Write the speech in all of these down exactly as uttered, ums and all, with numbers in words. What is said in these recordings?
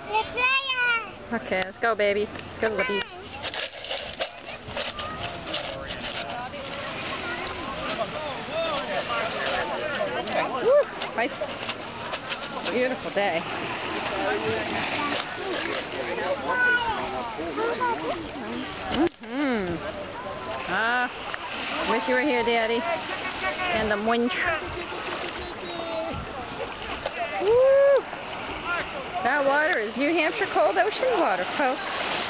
Okay, let's go, baby. Let's go to the beach. Woo, nice, beautiful day. Mm-hmm. Ah, wish you were here, Daddy. And the winch. Woo! That water is New Hampshire cold ocean water, folks.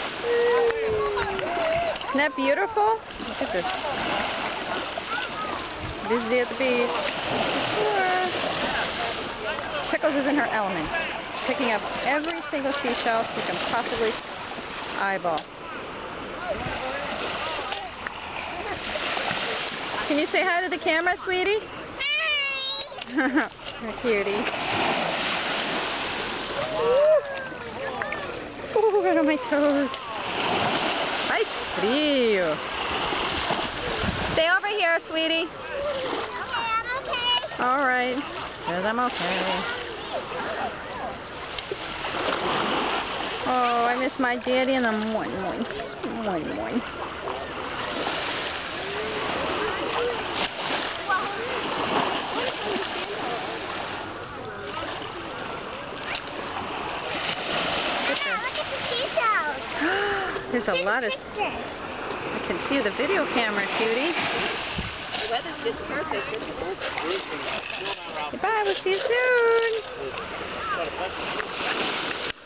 Isn't that beautiful? Look at this. Busy at the beach. Chickles is in her element, picking up every single seashell she can possibly eyeball. Can you say hi to the camera, sweetie? Hi! You're a cutie. Ooh, right on my toes. Nice frio. Stay over here, sweetie. Okay, I'm okay. All right. Says I'm okay. Oh, I miss my daddy and the moin moin. Moin moin. There's a lot of... I can see the video camera, cutie. The weather's just perfect, isn't it? Goodbye, we'll see you soon.